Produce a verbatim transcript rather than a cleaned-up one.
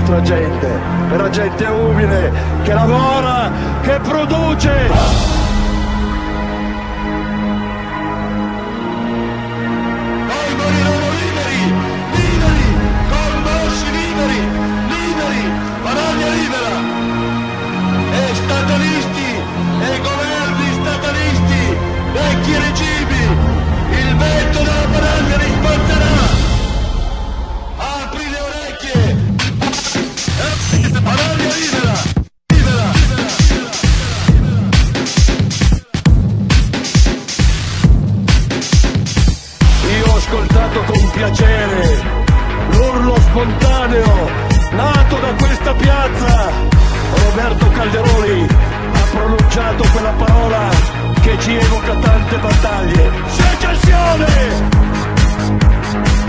nostra gente, è la gente umile, che lavora, che produce. Statalisti e governi statalisti, vecchi regimi, il vento della baracca li spaznerà. Apri le orecchie, Baraglia libera, libera, Io ho ascoltato con piacere l'urlo spontaneo nato da questa piazza. Roberto Calderoli ha pronunciato quella parola che ci evoca tante battaglie. Secessione!